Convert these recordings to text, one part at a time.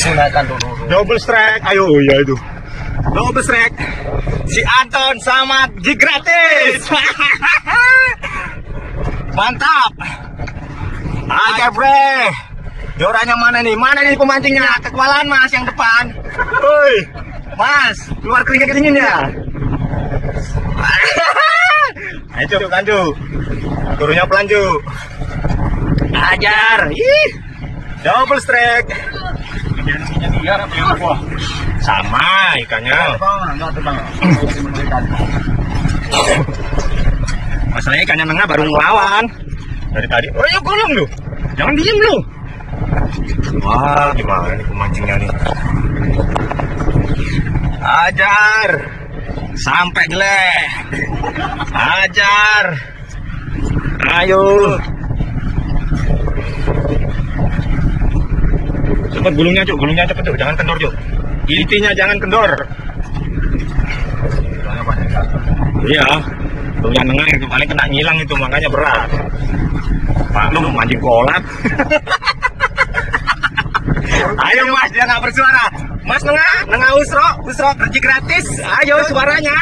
Gunakan dulu. Double strike, ayo ya itu. Double strike. Si Anton sama jig gratis. Mantap. Aja bre. Jorannya mana nih? Mana nih pemancingnya? Kekualan Mas yang depan. Woi, Mas, keluar keringet ya. Ayo Cuk, lanju. Turunnya pelan Cuk. Ajar. Ih. Double strike. Dia apa? Sama ikannya. Masalahnya ikannya nengah baru ngelawan dari tadi. Oh ya golong lu, jangan diem lu. Wah gimana nih pemancingnya nih. Ajar sampai jelek. Ajar. Ayo. Cepet gulungnya Cuk, gulungnya cepet Cuk, jangan kendor Cuk. Intinya jangan kendor. Iya, tuh yang nengah itu paling kena ngilang itu, makanya berat. Pak lu mancing kolak. Ayo Mas, dia nggak bersuara. Mas nengah usro kerja gratis. Ayo suaranya.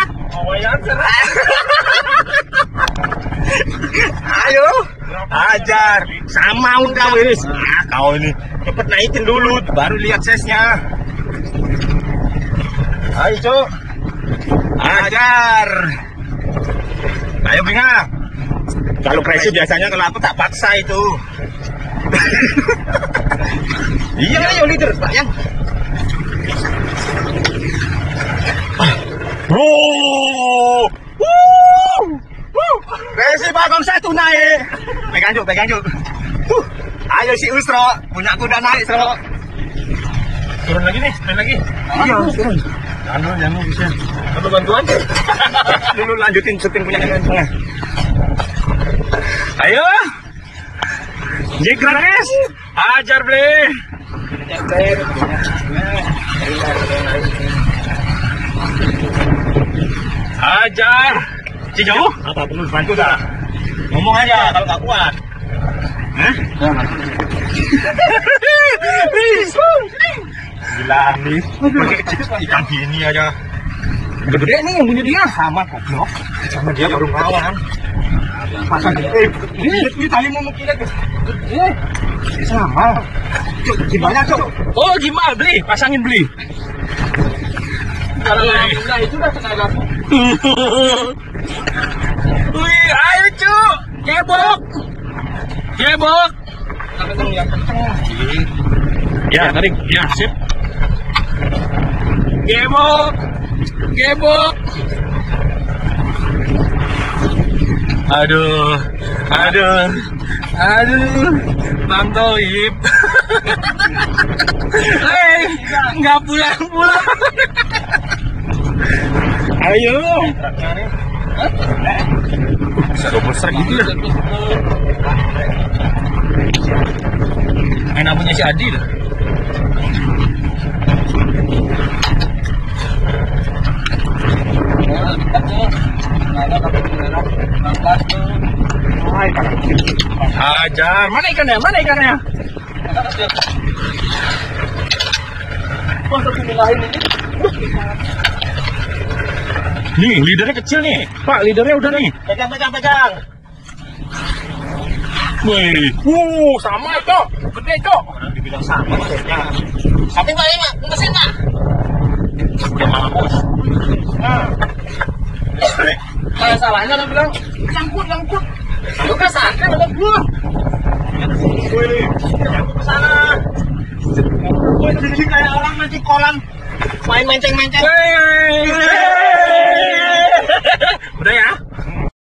Ayo, ajar. Sama udah wis. Nah, kau ini cepet naikin dulu, baru lihat size-nya. Ayo Cuk, ajar. Ayo Binga. Kalau crazy biasanya kalau aku tak paksa itu. Iya ayo leader Pak yang. Crazy bagong satu naik. Pegang Cuk. Ayo si Usro, punya kuda naik Sro. Turun lagi nih, main lagi. Iya, turun. Jangan bisa. Perlu bantuan? Dulu lanjutin syuting punya yang tengah. Ayo. Jig gratis. Ajar ble. Ajar. Jauh? Apa perlu bantu tak? Ngomong aja kalau nggak kuat. Hah? Gila nih. Ikan gini aja. Gede nih yang punya dia sama goblok. Sama dia baru ngelawan. Pasang ini tali mau mengkilat. Gede. Sama. Cuk, gimana Cuk? Oh, gimana beli? Pasangin beli. Kalau enggak itu udah tenaga. Wih, ayo Cuk. Kebok. Ya, tarik. Ya, sip. Kebok. Aduh. Bang Toib. Nggak pulang. Ayo. Bisa double strike gitu ya. Main abunya si Adi dah. Ajar, mana ikannya? Nih, leadernya kecil nih. Pak, leadernya udah nih. Pegang. Wih, sama itu. Gede itu. Orang dibilang sama maksudnya. Tapi Pak, mesin Pak. Dia malah bos. Salahnya orang bilang nyangkut. Lu kan santai ada gua. Wih, nyangkut ke sana. Jadi kayak orang mancing kolam. Main menceng. Udah ya.